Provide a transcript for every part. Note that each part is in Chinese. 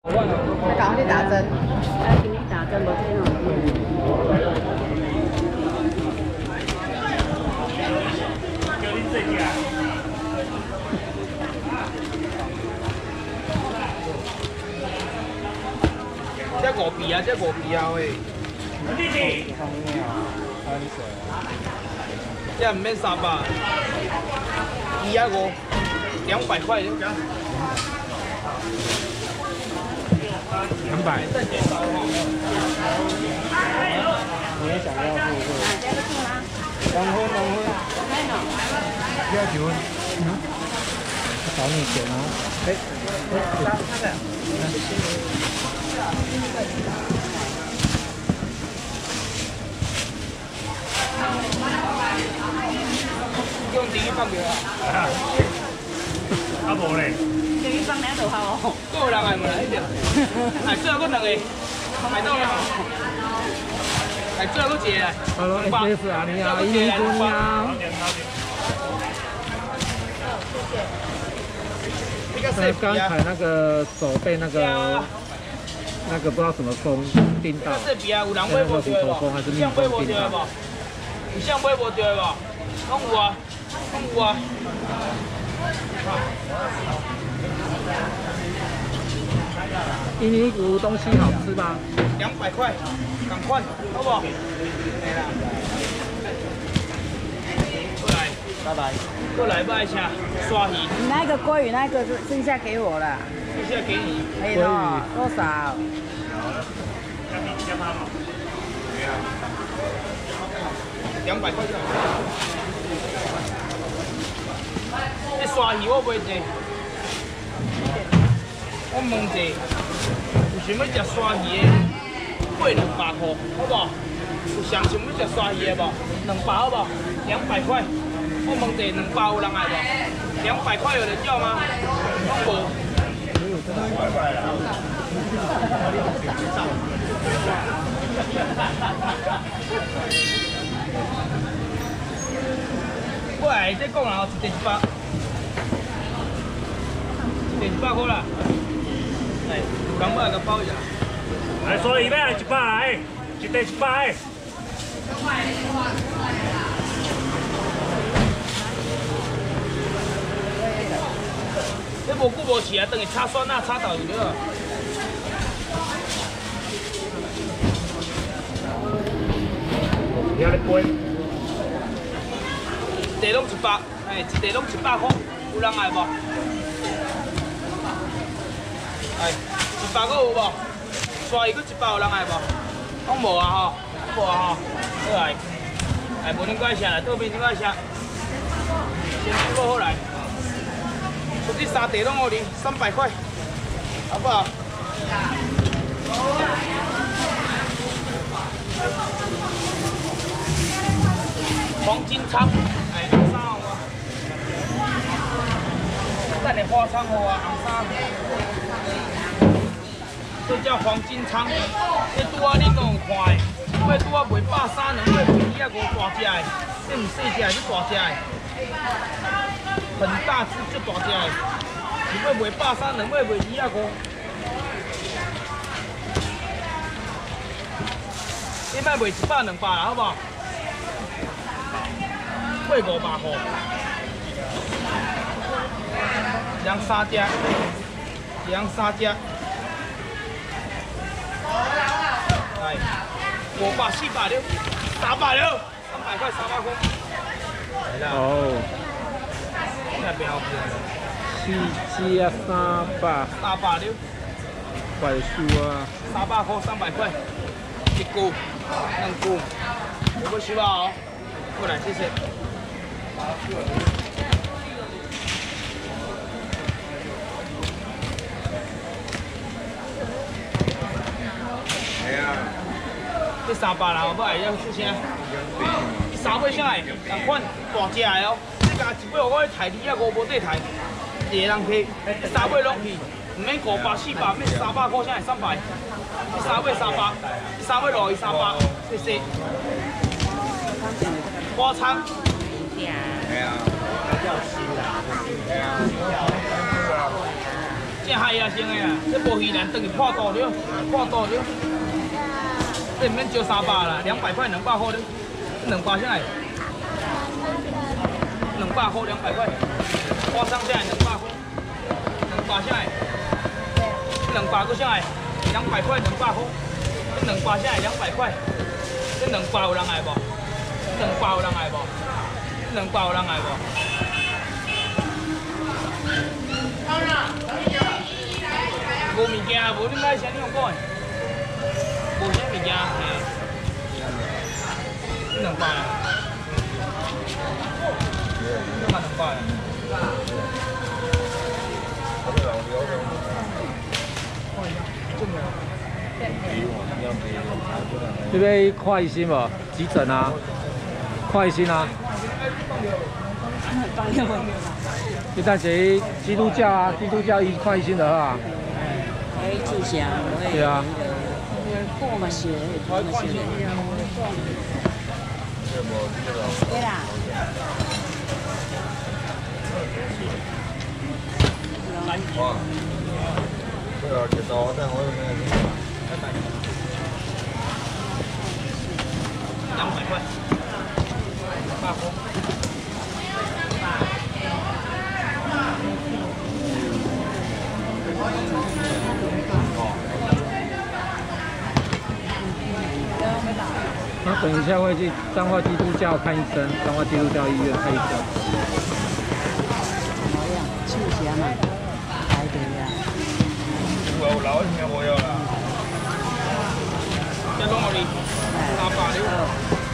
他赶快去打针。 今天打针无这种。 这5币啊，这5币啊喂。这唔免300，2啊5，200块。200。 我也想要付这个。2分。不要结婚。找你钱啊！ 用第一放掉啊！ 啊无嘞。 第一放两度好哦。 都有人来唔来一点？哎，最后佫2个，买到了。哎，最后佫一个。 Hello，SS 啊，你好，一零姑娘。刚才那个手被那个不知道什么风叮到， 这边啊，有人买无着的无？有像买无着的无？有像买无着的无？拢有啊，拢有啊。 印尼鼓东西好吃吗 ？200块，赶快，好不好？来啦，过来， 拜拜。 过来拜一下，刷鱼。 你那个鲑鱼那个剩下给我了。 剩下给你。 可以了，多少 ？200块就好。这刷鱼我买一，我问一下，有想要吃刷鱼的，买200块，好不好？有谁想要吃刷鱼的无？200好不好？200块。我问一下，200有人来无？200块有人要吗？拢无。过来，再讲啦，一袋100，一袋100块啦。哎，刚买个包一下。 来，所以买100来，一袋100。 你无久无饲啊，等于炒酸啊，炒豆就了。 你咧杯？ 一袋拢100，哎，一袋拢100块，有人爱无？哎，100个有无？刷鱼佫100有人爱无？拢无啊吼，无啊吼，好来，哎，无恁过来吃啦，倒边恁过来吃，先煮好来。出这3袋拢互你，300块，好不好？黄金仓，哎，红衫好啊，等你花仓好啊，红衫。这叫黄金仓，这拄仔恁拢有看的，这拄仔卖130，两尾卖250大只的，这唔细只，这大只的。很大只就大只的，一尾卖130，两尾卖250。你卖卖100、200啦，好不好？卖500块，一人3只，一人3只。来，500、400了，300了，300块，300块。来啦。哦。那边好便宜。 4只啊300。 300了。 怪数啊。 300块，300块。1股，2股，有没有需要哦？过来，谢谢。哎呀，这300啦，好不好？要出声。3尾啥的，同款大只的哦。这家一尾我去抬250无得抬，一个人去，3尾拢去，唔免500、400，免300块啥的300。3尾300，3尾落去300，谢谢。花仓。系啊。 这海啊先的啊，这无鱼难，等于破肚了，破肚了。这免招300啦，200块200块的，2把下来，200块200块，花上下来200块，2把下来，2把个下来200块200块，2把下来200块，这2把有人来不？2把有人来不？2把有人来不？无物件，无你买啥你用讲的？无啥物件，这2把啦，这嘛2把啦。 这边快心无？急诊啊，快心啊。你但是基督教啊，基督教伊快心的啊。 志祥， 对啊。 破嘛是，破嘛是。对啦。 哇，这个知道，但我 200块，200块。 那等一下会去彰化基督教看医生，彰化基督教医院看医生。 怎么样？手香嘛，排队啊。 有老听无有啦。这拢我哩，300了。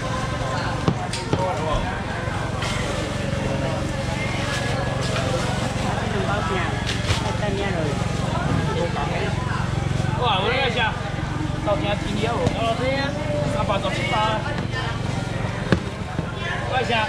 哇，我那下到现在几年了？哦，对呀，317把。快下。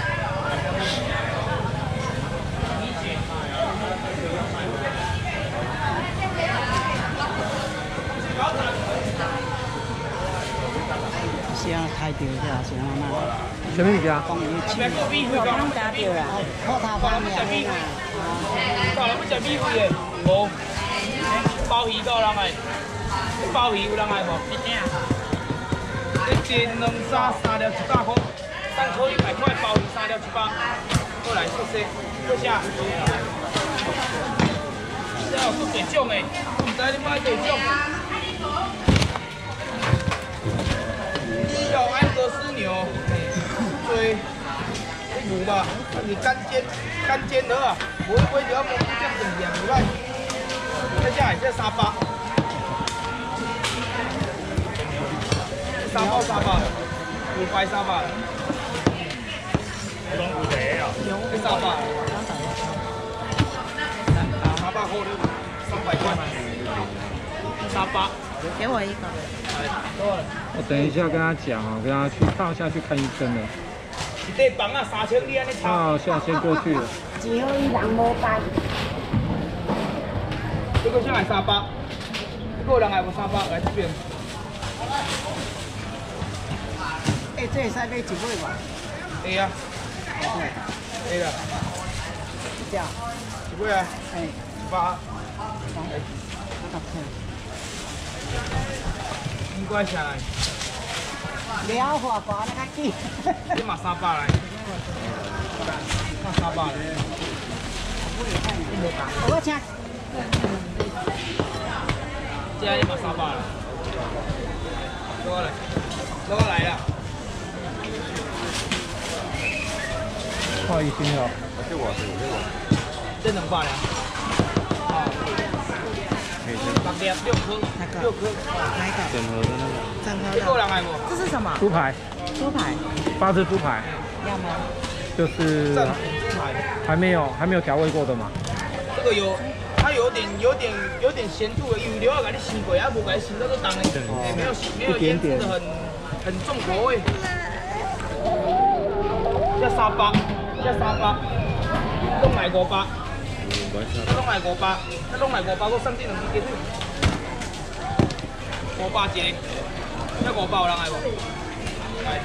香太掉了，香妈妈。 什么物件？ 讲伊手，我刚打掉啦，靠头发面啦。 到了要食米粉的，无。鲍鱼够人来，鲍鱼有人来无？一定。这1、2、3、3条100块，3颗100块，鲍鱼3条100。过来，谢谢，多谢。这有做地种的，我唔知你买地种。叫安格斯牛，追，你牛吧，你干煎的啊，不会就要摸这样子两块。这下这3把，3包3把，5块3把。这3把，3把好的，300块，3把。 给我一个。 我等一下跟他讲哦，跟他去套下去看医生了。 一块房啊，3000你安尼套下先过去了。 只好伊人无办。 这个先来3把，这个人来无3把，来这边。 这会使买1尾无？ 会啊。会啦。 这样。 1尾啊。 哎。 1把。应该下来。 了花花那个紧。 你嘛3把来。那3把来。 我请。 这样你嘛3把来。攞嚟啦。 快医生了。 这2把了。6粒6颗，6颗。 哪一个？ 整合的那个。 整合这个人的。 来无？ 这是什么？ 猪排猪排。 ，8只猪排。 要吗？ 就是正品猪排。 还没有调味过的嘛。 这个有，它有点咸度的，有料给你洗过，还无给你洗到都当的，没有腌制的很重口味。这3把，拢来5把。拢来5把，我送这2支鸡腿。5把一个，这5把有人来无？来。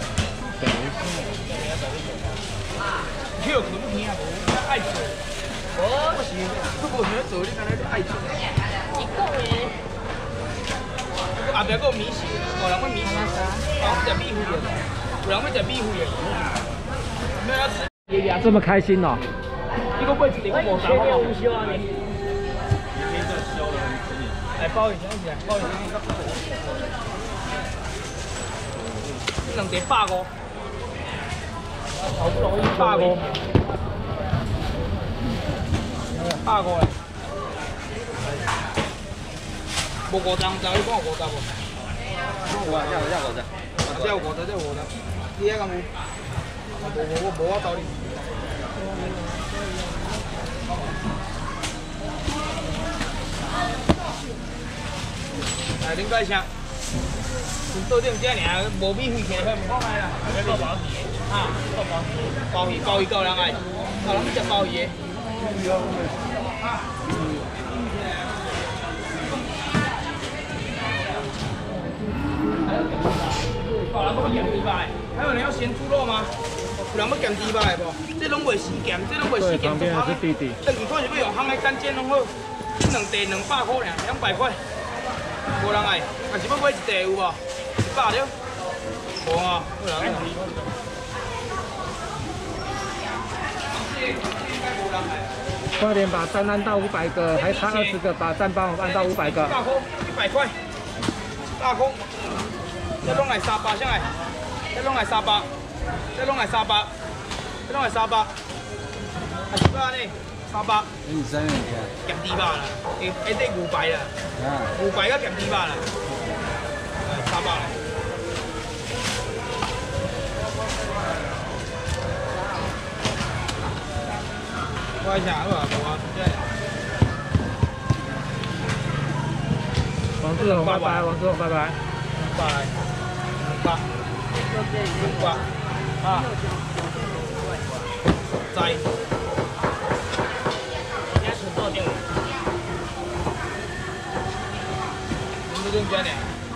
跳可不听啊，无，爱吃。 我是，我无想做，你敢若爱做？ 一个月。 后壁还有米线，有人要米线，有人要食米粉的，有人要食米粉的。没有要吃。 这么开心哦！ 你个买一个我300块。午休啊你？来包一下，包一下。2碟150，好不容易150，150嘞。无50，你看有50无？有啊，这有50，这有50。你遐敢有？无我找你。来，恁解声。到顶遮尔，无米费客，唔讲来啦。做包鱼啊，做包鱼，包鱼够人爱，够人食包鱼的。够人要咸猪排，还有人要咸猪肉吗？有人要咸猪排无？这拢袂死咸，这拢袂死咸。 旁边还是弟弟。 等于看是要用烘的干煎拢好，这2地200块尔，200块，无人爱。还是要买1地有无？100了，无啊，有人爱。 快点把蛋按到500个，还差20个，把蛋帮我按到500个。 100块，100块，这拢来300，啥来？这拢来300，这拢来300，这拢来300，啊是吧呢？300。 你3元钱？ 咸猪肉啦，下底牛排啦，牛排甲咸猪肉啦，300啦。我一下好啊，无啊，真正。 王志宏拜拜，王志宏拜拜。 200，啊，在。现在存多少点？你这边呢？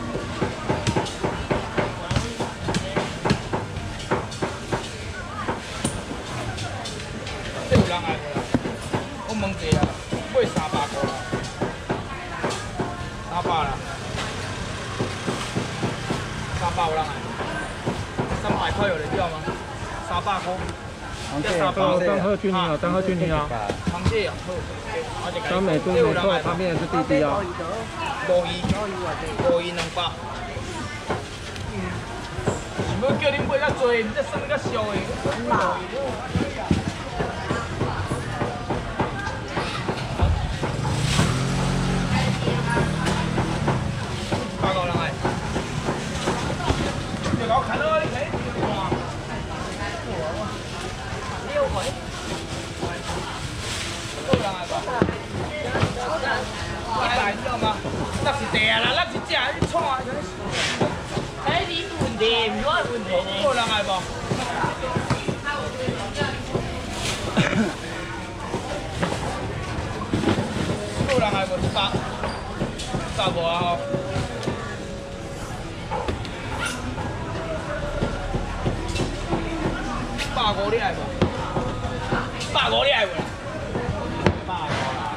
这有人爱无啦？我问一下啦，买300块啦，300啦，300有人爱，300块有人要吗？300块。 当贺军你好，当贺军你好。 螃蟹啊，好。 当美都没错，旁边也是弟弟哦。 5元200。想要叫恁买较多，你这算较俗的。8个人爱。就搞看到你睇。6块。够人爱吧？来，你知道吗？那是地啊啦，那是只你创啊。 哎，你问题，唔我问题呢？ 够人爱不？够人爱不？100无啊吼。150你爱无？150你爱无啦？150啦。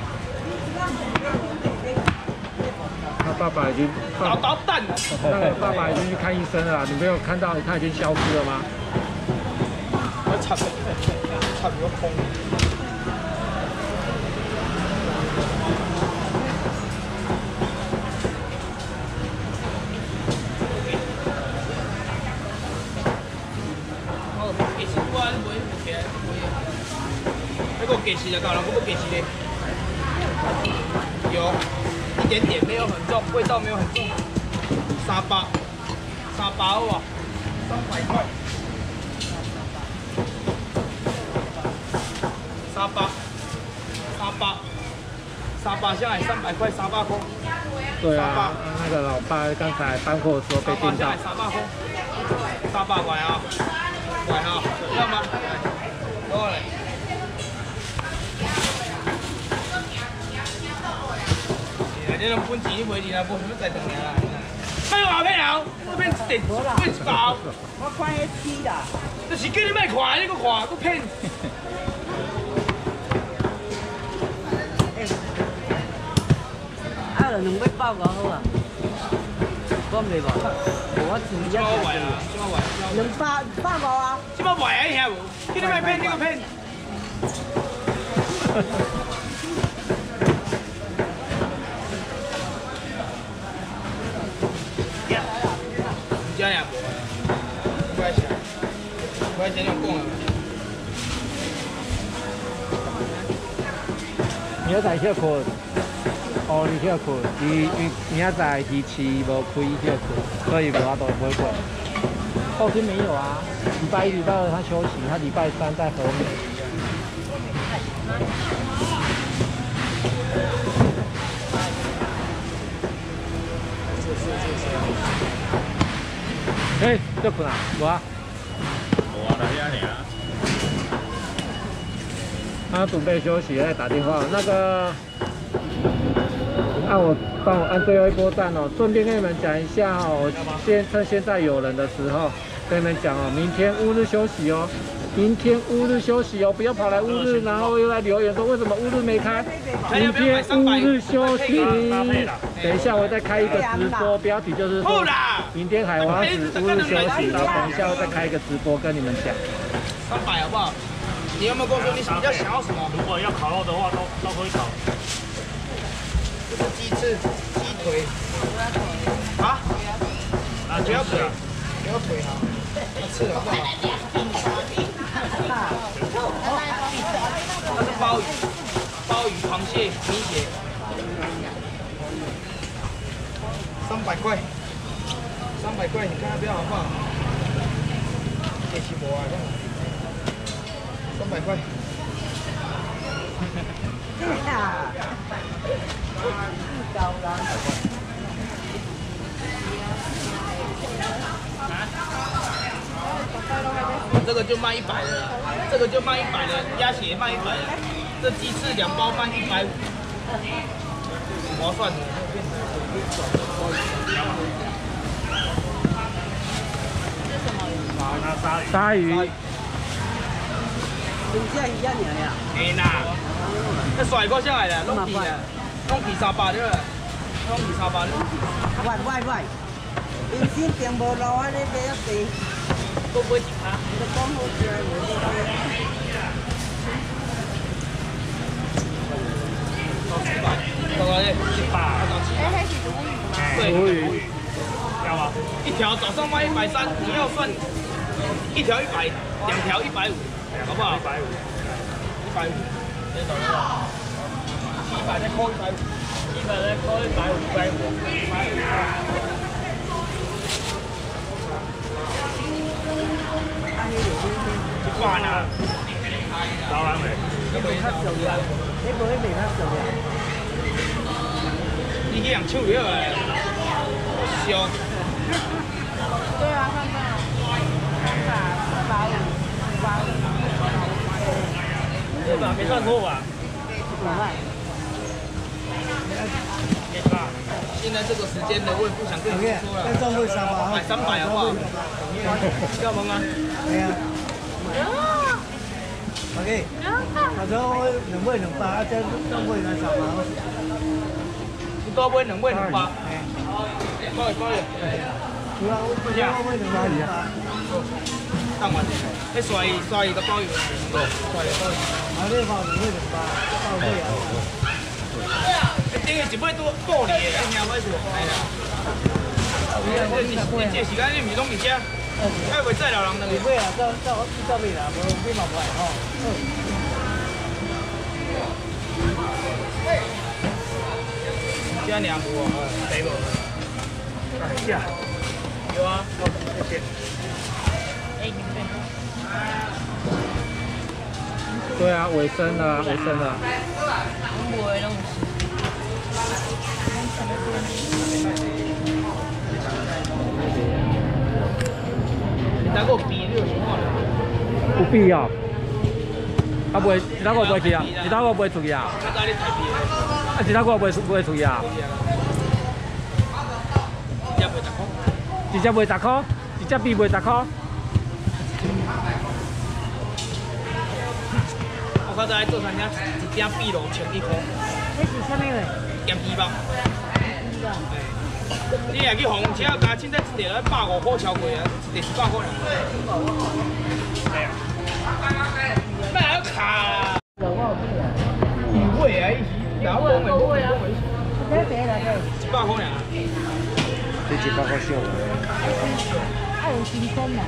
他爸爸已经捣蛋了。 那个爸爸已经去看医生了，你没有看到他已经消失了吗？ 我插个空。其实我买起来那个给息的，搞了，不给息的，有一点点，没有很重，味道没有很重。300好不好？300块。300下来300块，300块。 对啊，那个老爸刚才搬货的时候被电到。 300块，300块啊，块啊，要吗？多嘞。你拢本钱你袂离啊，无想要再等年啦。卖我片头，我骗1包。 我看迄批啦。 就是叫你卖看，你搁看，搁骗。 了2尾8好啊，讲袂无？我自己这么坏啊？这么坏 285啊。 这么坏啊？遐无？你卖骗，你个骗！这样，怪啥？怪这样讲啊？ 明仔载休困，哦，你休困，明仔载鱼市无开休困，所以无法度买过。后天没有啊，礼拜1、礼拜2他休息，他礼拜3在和美。哎，休困啊？无啊？ 无啊，在遐尔。 他准备休息，在打电话。那个，帮我按最后一波赞哦。顺便跟你们讲一下哦，我趁现在有人的时候跟你们讲哦，明天乌日休息哦。明天乌日休息哦，不要跑来乌日，然后又来留言说为什么乌日没开。明天乌日休息。等一下我再开一个直播，标题就是说明天海王子乌日休息，然后等一下我再开一个直播跟你们讲。 300好不好？你有没有跟我说你比较想要什么？ 如果要烤肉的话，都可以烤。 这是鸡翅、鸡腿。啊？不要腿，不要腿啊！要翅好不好？它是鲍鱼、螃蟹、米血，300块，300块，你看要不要好不好？这是无啊，300块。这个就卖100了，这个就卖100了，鸭血卖100了，这鸡翅2包卖150，划算的。 鲨鱼。 真正鱼啊，尔呀。 嘿啦，那甩过下来了，拢皮了，拢皮300了，拢皮300了。 喂，原先订无路啊，你买一地。 都不会紧啊。 你讲好食， 大概100， 哎，那是鲈鱼吗？ 对， 鲈鱼。 要吗？一条早上卖130，你要算一条100，2条150，好不好？150，150，你懂了？700再扣150，700再扣150，150。100啊！ 当然没。 你无较俗呀？你无迄味较俗呀？ 你去用手了诶，香。 对啊，看到这把没算错吧？现在这个时间的，我也不想跟你说了。 这会300， 买300好不好？要蒙啊？ 系啊。OK，下晝我2尾200，啊，這2尾300。 你多買2尾200。可以。 有啊，我2尾200。 當完，你帥個鮑魚， 啊，你話2尾200，到尾啊。 頂個1尾多你嘅，你聽我說，係啦。你這時間你唔是攏伫遮？哎，袂載了人兩個。 尾啊，到尾啦，無尾嘛無來吼。 遮爾無哦，誰無？ 下。 有啊，謝謝。 对啊，尾声了，尾声了。 哪个比你有情况？ 有必要。啊，袂，其他我袂去啊，其他我袂出去啊。 我教你台币。 啊，其他我袂出去啊。一只卖10块，一只币卖10块。 我刚才做餐厅，一只币落1,100块。 这是啥物话？ 咸鱼吧。 你若去红车，加凊彩一条150块超过啊，一条100块尔。卖还要卡。鱼尾啊，伊是拿讲的讲的。100块尔。 这100块小。 还有新鲜的。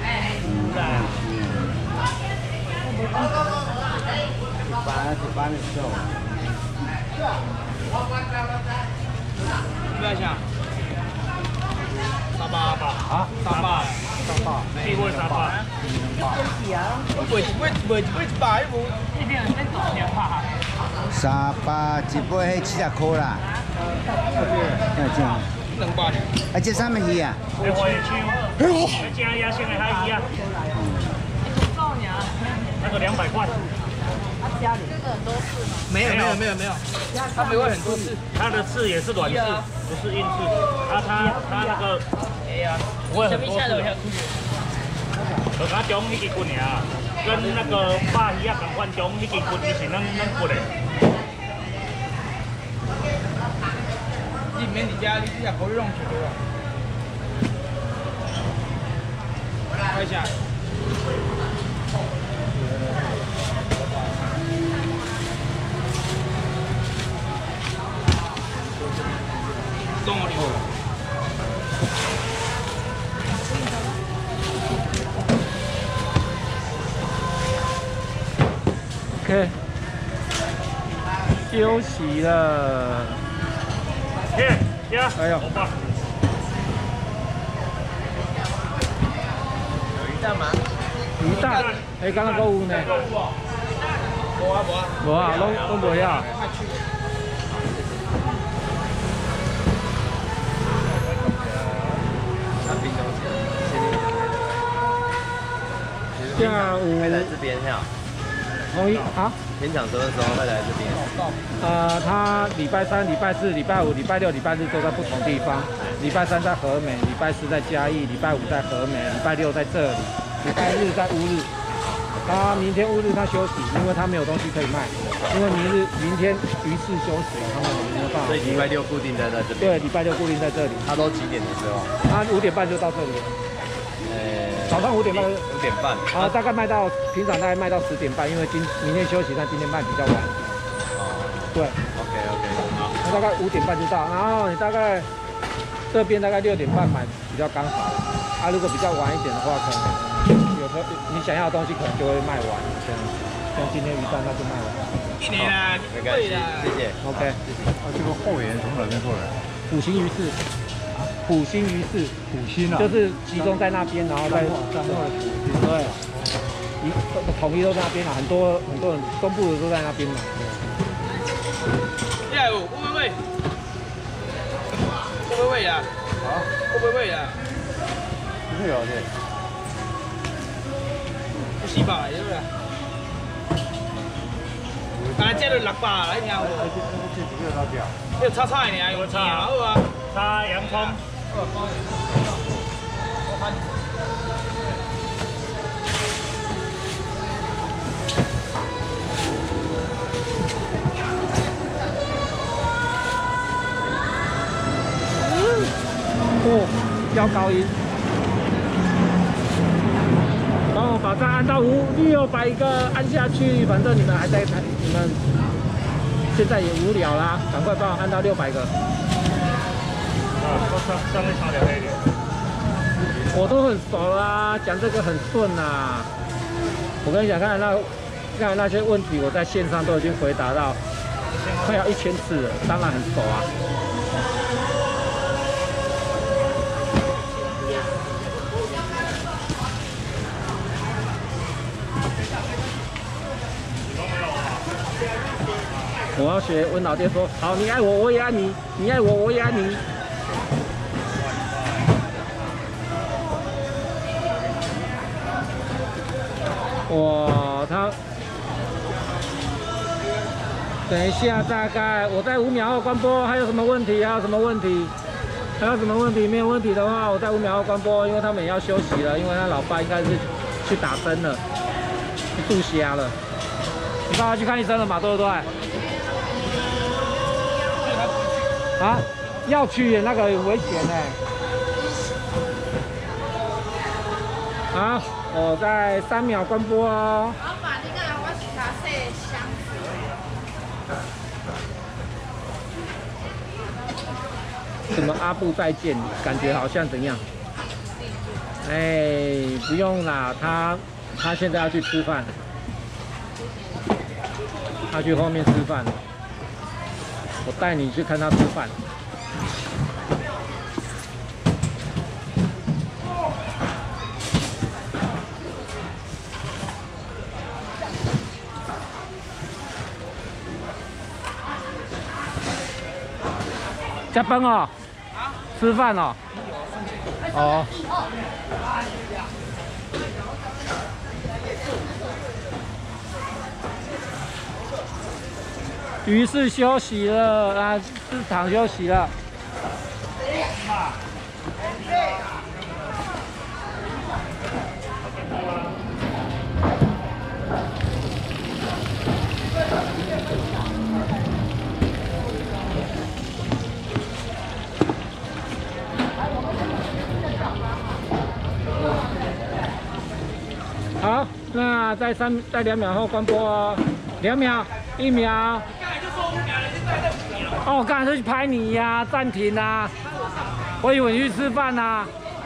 一般的小。 你要啥？38啊，38， 地位38。 卖100，一边在做200。 38一杯迄70块啦。要这样。 200。 啊，这什么鱼啊？ 花椰青，正野生的海鱼啊。那个200块。 没有，它没会很多次， 它的刺也是软刺，不是硬刺。啊，它那个不会很多刺。就它中迄支骨尔，跟那个鲅鱼啊同款，中迄支骨伊是软骨的。 你免伫遮，你只可以弄起来。看一下。动物里头。 OK， 休息了。哎呦， 鱼蛋吗？ 鱼蛋，哎，刚刚购物呢？无啊，拢无呀。下午会来这边哈。 同意啊？ 演讲什么时候会来这边？ 他礼拜3、礼拜4、礼拜5、礼拜6、礼拜日都在不同地方。礼拜3在和美，礼拜4在嘉义，礼拜5在和美，礼拜6在这里，礼拜日在乌日。他明天乌日他休息，因为他没有东西可以卖。因为明天鱼市休息，他们没有办法。 所以礼拜6固定在这边。 对，礼拜6固定在这里。 他都几点的时候？ 他5点半就到这里了。早上5点半。5 点半。 啊，大概卖到平常大概卖到10点半，因为明天休息，但今天卖比较晚。 哦。 对。 OK。好。 那大概5点半就到，然后你大概这边大概6点半买比较刚好。啊，如果比较晚一点的话，可能有时候你想要的东西可能就会卖完，这样子。像今天鱼蛋那就卖完。 一年啦， 没关系，谢谢。 OK。 这个后援从哪边过来？ 普兴鱼市。普兴鱼市。 普兴啊。 就是集中在那边，然后再对。统一都在那边啦，很多人东部的都在那边嘛。 你来有，会不会？会不会呀？啊？会不会呀？ 不会有的。 不是吧？对不对？刚才这就600，来听无？要炒菜呢，用炒好啊。 炒洋葱。 哦，飙高音。帮我把它按到600个按下去，反正你们还在看，你们现在也无聊啦，赶快帮我按到600个。 上面差点黑点。 我都很熟啦，讲这个很顺啦。我跟你讲，刚才那些问题，我在线上都已经回答到快要1000次了，当然很熟啊。我要学温老爹说，好，你爱我，我也爱你；你爱我，我也爱你。哇，他等一下，大概我在5秒后关播。还有什么问题？还有什么问题？还有什么问题？没有问题的话，我在5秒后关播，因为他们也要休息了，因为他老爸应该是去打针了，去渡虾了。你爸爸去看医生了嘛？对不对？啊？ 要去那个很危险哎。好，我在3秒关播哦。 老板，你看我是卡塞箱子。 什么阿布再见，感觉好像怎样？哎，不用啦，他现在要去吃饭，他去后面吃饭，我带你去看他吃饭。加班哦，吃饭哦，哦。于是休息了啊，市场休息了。好，那在2秒后关播哦，2秒，1秒。哦，我刚才是去拍你呀，暂停啊！我以为你去吃饭啊。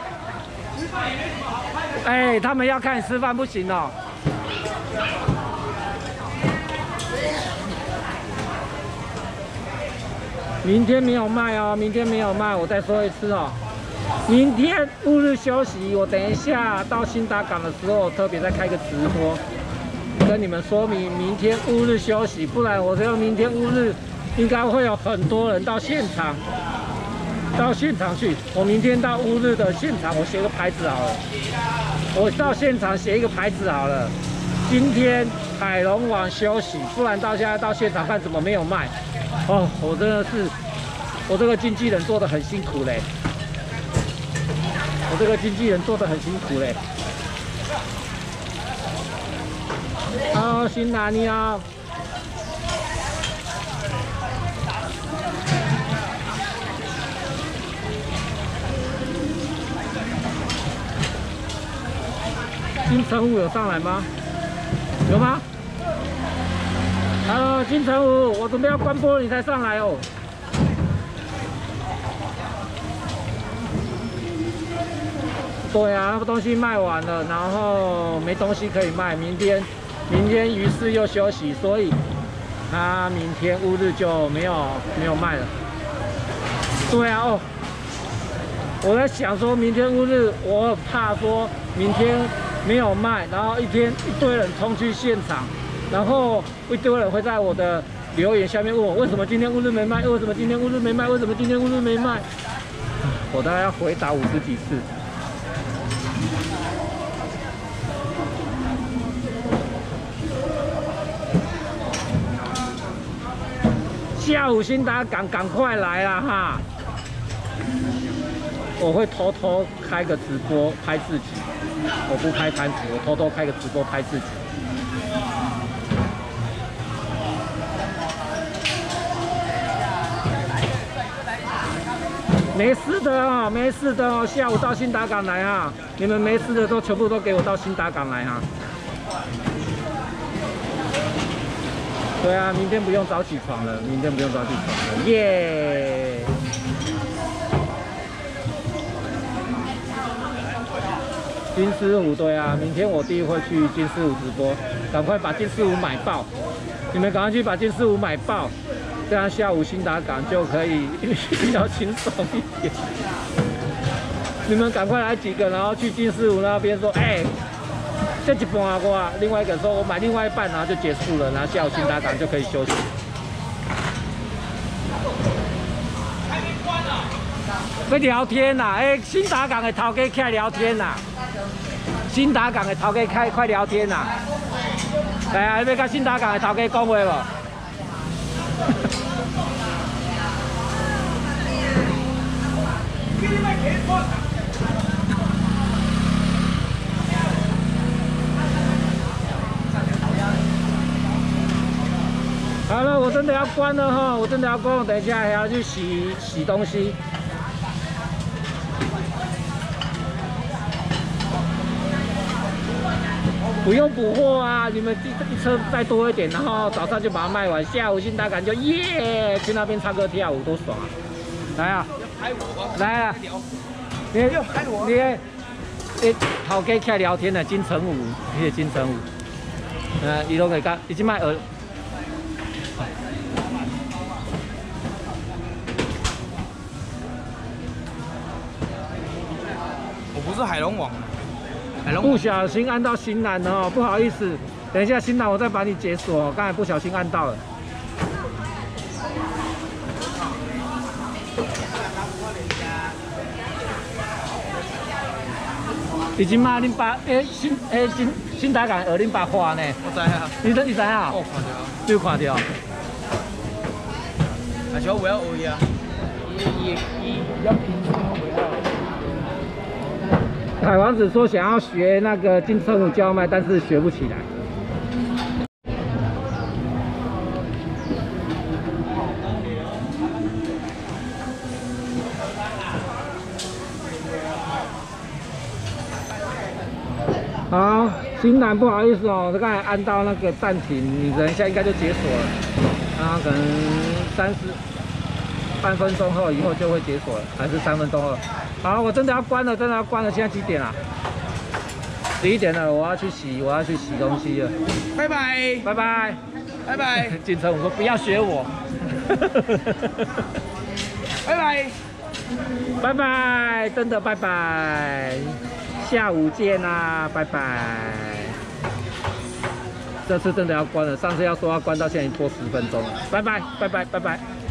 哎，他们要看你吃饭不行哦。明天没有卖哦，明天没有卖，我再说一次哦。明天乌日休息，我等一下到新达港的时候，特别再开个直播，跟你们说明明天乌日休息，不然我觉得明天乌日应该会有很多人到现场去。我明天到乌日的现场，我写个牌子好了。我到现场写一个牌子好了。今天海龙王休息，不然到现在到现场看怎么没有卖。哦，我真的是，我这个经纪人做得很辛苦嘞。我这个经纪人做得很辛苦嘞。好，新达你好。金城武有上来吗？有吗？金城武，我准备要关播了，你才上来哦。对啊，那个东西卖完了，然后没东西可以卖。明天于是又休息，所以他明天乌日就没有卖了。对啊，哦，我在想说明天乌日，我很怕说明天没有卖，然后一堆人冲去现场，然后一堆人会在我的留言下面问我为什么今天乌日没卖，为什么今天乌日没卖，为什么今天乌日没卖？我大概要回答50几次。下午新达港，赶快来啦哈！我会偷偷开个直播拍自己，我不开摊子，我偷偷开个直播拍自己。没事的啊，没事的哦，下午到新达港来啊！你们没事的都全部都给我到新达港来哈。对啊，明天不用早起床了，明天不用早起床了，耶！金狮湖，对啊，明天我弟会去金狮湖直播，赶快把金狮湖买爆！你们赶快去把金狮湖买爆，这样下午新达港就可以比较轻松一点。你们赶快来几个，然后去金狮湖那边说，哎。这一半我，另外一个说我买另外一半，然后就结束了，然后下午新达港就可以休息。要聊天呐，哎，新达港的头家起来聊天呐，新达港的头家快聊天呐。来啊，要跟新达港的头家讲话无？好了，我这真的要关了哈，我真的要关了，等一下还要去洗东西。不用补货啊，你们一车再多一点，然后早上就把它卖完，下午新打感就耶，去那边唱歌跳舞多爽啊！来啊，来啊，你头家起来聊天的金城武，那个金城武，伊拢会讲，伊即摆学。 我不是海龙王。 不小心按到新栏哦，不好意思，等一下新栏我再把你解锁，刚才不小心按到了。已经嘛，恁爸新台港学恁爸画呢？ 我知啊。 你知啊？ 我看到。 你有看到？ 啊，小我要学啊。 海王子说想要学那个金城武叫卖，但是学不起来。好，新南不好意思哦，刚才按到那个暂停，你等一下应该就解锁了，啊，可能半分钟后以后就会解锁了，还是3分钟后？好，我真的要关了，真的要关了。现在几点啊？11点了，我要去洗东西了。 拜拜， 拜拜， 拜拜。 金城武说不要学我。 拜拜， 拜拜，真的拜拜，下午见啦，拜拜。这次真的要关了，上次要说要关到现在已经过10分钟了，拜拜，拜拜，拜拜。